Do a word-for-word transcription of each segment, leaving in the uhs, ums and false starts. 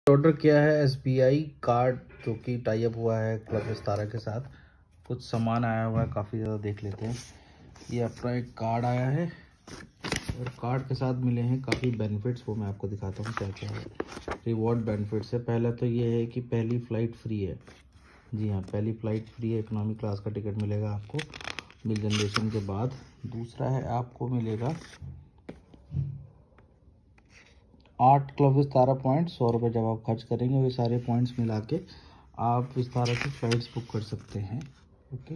Order किया है SBI card जो कि टाई अप हुआ है क्लब विस्तारा के साथ। कुछ सामान आया हुआ है, काफ़ी ज़्यादा देख लेते हैं। ये अपना एक कार्ड आया है और कार्ड के साथ मिले हैं काफ़ी बेनिफिट्स, वो मैं आपको दिखाता हूँ क्या क्या है। रिवॉर्ड बेनिफिट्स है। पहला तो ये है कि पहली फ़्लाइट फ्री है। जी हाँ, पहली फ़्लाइट फ्री है। इकोनॉमी क्लास का टिकट मिलेगा आपको मिल जनरेशन के बाद। दूसरा है आपको मिलेगा आठ क्लब विस्तारा पॉइंट। सौ रुपये जब आप खर्च करेंगे, वे सारे पॉइंट्स मिला के आप विस्तारा की फ्लाइट्स बुक कर सकते हैं। ओके,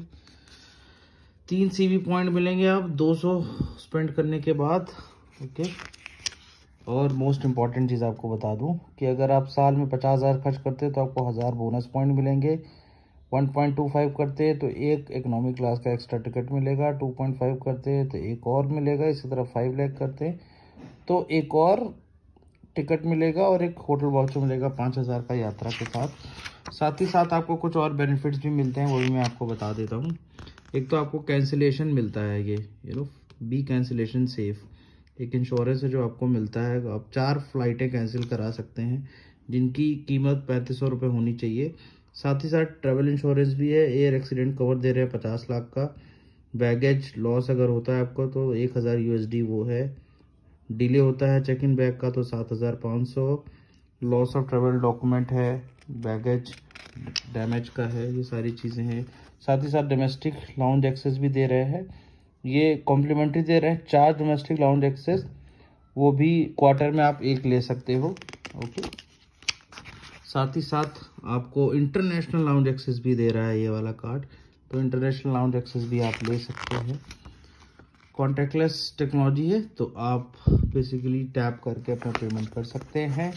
तीन सीवी पॉइंट मिलेंगे आप दो सौ स्पेंड करने के बाद। ओके, और मोस्ट इम्पॉर्टेंट चीज़ आपको बता दूं कि अगर आप साल में पचास हज़ार खर्च करते हैं तो आपको हज़ार बोनस पॉइंट मिलेंगे। वन पॉइंट टू फाइव करते हैं तो एक इकोनॉमी क्लास का एक्स्ट्रा टिकट मिलेगा। टू पॉइंट फाइव करते हैं तो एक और मिलेगा। इसी तरह फाइव लाख करते हैं तो एक और टिकट मिलेगा और एक होटल वाउचर मिलेगा पाँच हज़ार का यात्रा के साथ। साथ ही साथ आपको कुछ और बेनिफिट्स भी मिलते हैं, वो भी मैं आपको बता देता हूँ। एक तो आपको कैंसिलेशन मिलता है, ये you know B cancellation safe एक इंश्योरेंस है जो आपको मिलता है। आप चार फ्लाइटें कैंसिल करा सकते हैं जिनकी कीमत पैंतीस सौ रुपये होनी चाहिए। साथ ही साथ ट्रैवल इंश्योरेंस भी है। एयर एक्सीडेंट कवर दे रहे हैं पचास लाख का। बैगेज लॉस अगर होता है आपको तो एक हज़ार यू एस डी वो है। डिले होता है चेक इन बैग का तो सात हज़ार पाँच सौ। लॉस ऑफ ट्रैवल डॉक्यूमेंट है, बैगेज डैमेज का है, ये सारी चीज़ें हैं। साथ ही साथ डोमेस्टिक लाउंज एक्सेस भी दे रहे हैं, ये कॉम्प्लीमेंट्री दे रहे हैं। चार डोमेस्टिक लाउंज एक्सेस, वो भी क्वार्टर में आप एक ले सकते हो। ओके, साथ ही साथ आपको इंटरनेशनल लाउंज एक्सेस भी दे रहा है ये वाला कार्ड, तो इंटरनेशनल लाउंज एक्सेस भी आप ले सकते हैं। कॉन्टैक्टलेस टेक्नोलॉजी है तो आप बेसिकली टैप करके अपना पेमेंट कर सकते हैं।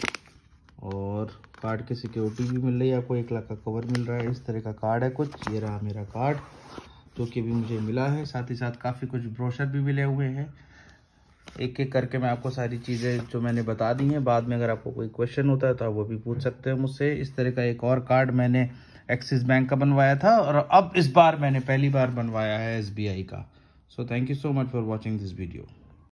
और कार्ड की सिक्योरिटी भी मिल रही है आपको, एक लाख का कवर मिल रहा है। इस तरह का कार्ड है कुछ। ये रहा मेरा कार्ड जो कि अभी मुझे मिला है। साथ ही साथ काफ़ी कुछ ब्रोशर भी मिले हुए हैं। एक एक करके मैं आपको सारी चीज़ें जो मैंने बता दी हैं। बाद में अगर आपको कोई क्वेश्चन होता है तो आप वो भी पूछ सकते हैं मुझसे। इस तरह का एक और कार्ड मैंने एक्सिस बैंक का बनवाया था और अब इस बार मैंने पहली बार बनवाया है एस बी आई का। So thank you so much for watching this video.